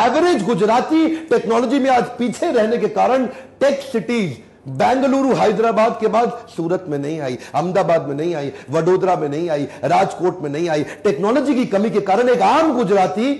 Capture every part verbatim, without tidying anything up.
Average Gujarati technology में आज पीछे रहने के कारण टेक सिटीज बेंगलुरु हैदराबाद के बाद सूरत में नहीं आई, अहमदाबाद में नहीं आई, वडोदरा में नहीं आई, राजकोट में नहीं आई। टेक्नोलॉजी की कमी के कारण एक आम गुजराती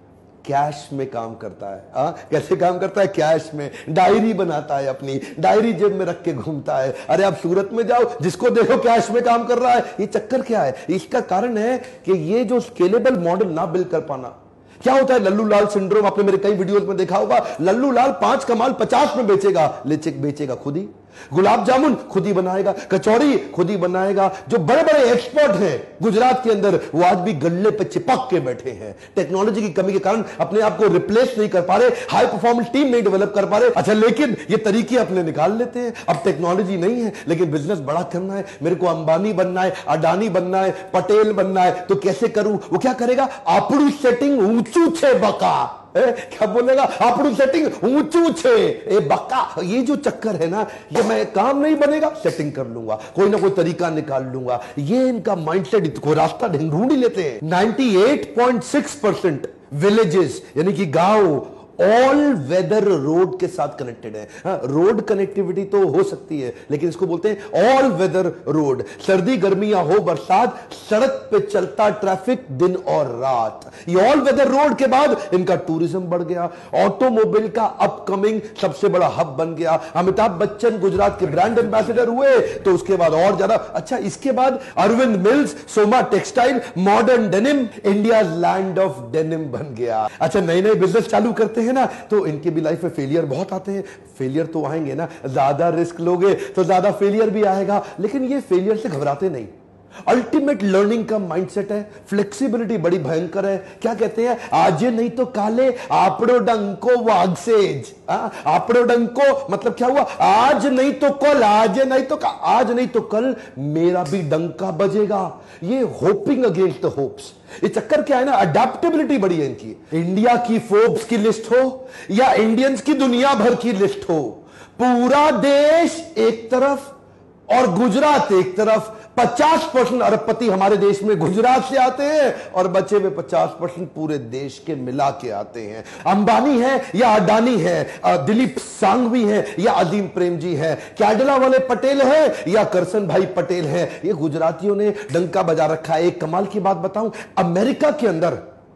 कैश में काम करता है। आ? कैसे काम करता है? कैश में। डायरी बनाता है, अपनी डायरी जेब में रख के घूमता है। अरे आप सूरत में जाओ, जिसको देखो कैश में काम कर रहा है। ये चक्कर क्या है? इसका कारण है कि ये जो स्केलेबल मॉडल ना बिल्ड कर पाना। क्या होता है लल्लू लाल सिंड्रोम? आपने मेरे कई वीडियोस में देखा होगा। लल्लू लाल पांच का माल पचास में बेचेगा, लेकिन बेचेगा खुद ही। गुलाब जामुन खुद ही बनाएगा, कचौड़ी खुद ही बनाएगा। जो बड़े बड़े एक्सपर्ट हैं गुजरात के अंदर, वो आज भी गल्ले पे चिपक के बैठे हैं। टेक्नोलॉजी की कमी के कारण अपने आप को रिप्लेस नहीं कर पा रहे, हाई परफॉर्मेंस टीम नहीं डेवलप कर पा रहे। अच्छा, लेकिन ये तरीके अपने निकाल लेते हैं। अब टेक्नोलॉजी नहीं है, लेकिन बिजनेस बड़ा करना है, मेरे को अंबानी बनना है, अडानी बनना है, पटेल बनना है, तो कैसे करूं? वो क्या करेगा? आपड़ू सेटिंग ऊंचू छे बका। ए, क्या बोलेगा? आपड़ू सेटिंग ऊंचू छे ए बक्का। ये जो चक्कर है ना, ये मैं काम नहीं बनेगा, सेटिंग कर लूंगा, कोई ना कोई तरीका निकाल लूंगा। ये इनका माइंडसेट, को रास्ता ढूंढ ही लेते हैं। अट्ठानवे पॉइंट छह परसेंट विलेजेस यानी कि गांव ऑल वेदर रोड के साथ कनेक्टेड है। हाँ, रोड कनेक्टिविटी तो हो सकती है, लेकिन इसको बोलते हैं ऑल वेदर रोड। सर्दी गर्मी या हो बरसात, सड़क पे चलता ट्रैफिक दिन और रात। ये ऑल वेदर रोड के बाद इनका टूरिज्म बढ़ गया, ऑटोमोबाइल का अपकमिंग सबसे बड़ा हब बन गया। अमिताभ बच्चन गुजरात के ब्रांड एम्बेसडर हुए, तो उसके बाद और ज्यादा। अच्छा, इसके बाद Arvind Mills, Soma Textile, Modern Denim, India land of denim बन गया। अच्छा, नए नए बिजनेस चालू करते हैं ना, तो इनके भी लाइफ में फेलियर बहुत आते हैं। फेलियर तो आएंगे ना, ज्यादा रिस्क लोगे तो ज्यादा फेलियर भी आएगा, लेकिन ये फेलियर से घबराते नहीं। अल्टीमेट लर्निंग का माइंडसेट है। फ्लेक्सिबिलिटी बड़ी भयंकर है। क्या कहते हैं? आज नहीं तो काले आपड़ो डंको वागसेज। आपड़ो डंको मतलब क्या हुआ? आज नहीं तो कल, आज नहीं तो आज नहीं तो कल मेरा भी डंका बजेगा। ये होपिंग अगेंस्ट द होप्स। ये चक्कर क्या है ना, अडेप्टेबिलिटी बड़ी है इनकी। इंडिया की फोर्ब्स की लिस्ट हो या इंडियंस की दुनिया भर की लिस्ट हो, पूरा देश एक तरफ और गुजरात एक तरफ। पचास परसेंट अरबपति हमारे देश में गुजरात से आते हैं और बचे में पचास परसेंट पूरे देश के मिला के आते हैं। अंबानी है या अडानी है, दिलीप सांघवी है या अजीम प्रेम जी है, कैडला वाले पटेल है या करसन भाई पटेल है, ये गुजरातियों ने डंका बजा रखा है। एक कमाल की बात बताऊं, अमेरिका के अंदर,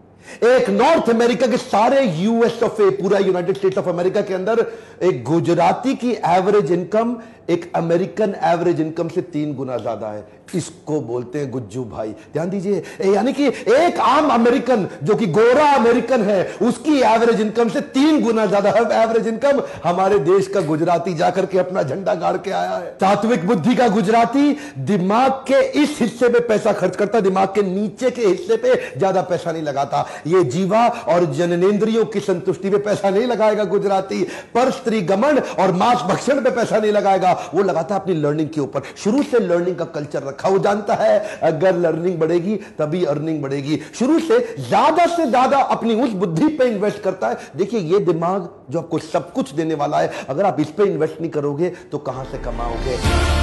एक नॉर्थ अमेरिका के सारे यूएस ऑफ ए, पूरा यूनाइटेड स्टेट्स ऑफ अमेरिका के अंदर एक गुजराती की एवरेज इनकम एक अमेरिकन एवरेज इनकम से तीन गुना ज्यादा है। इसको बोलते हैं गुज्जू भाई। ध्यान दीजिए, यानी कि एक आम अमेरिकन जो कि गोरा अमेरिकन है, उसकी एवरेज इनकम से तीन गुना ज्यादा एवरेज इनकम हमारे देश का गुजराती जाकर के अपना झंडा गाड़ के आया है। सात्विक बुद्धि का गुजराती दिमाग के इस हिस्से पे पैसा खर्च करता, दिमाग के नीचे के हिस्से पे ज्यादा पैसा नहीं लगाता। ये जीवा और जननेंद्रियों की संतुष्टि पे पैसा नहीं लगाएगा गुजराती, पर स्त्री गमन और मांस भक्षण पे पैसा नहीं लगाएगा, वो लगाता है अपनी लर्निंग के ऊपर। शुरू से लर्निंग का कल्चर रखा। वो जानता है अगर लर्निंग बढ़ेगी तभी अर्निंग बढ़ेगी। शुरू से ज्यादा से ज्यादा अपनी उस बुद्धि पे इन्वेस्ट करता है। देखिए, ये दिमाग जो आपको सब कुछ देने वाला है, अगर आप इस पे इन्वेस्ट नहीं करोगे तो कहां से कमाओगे?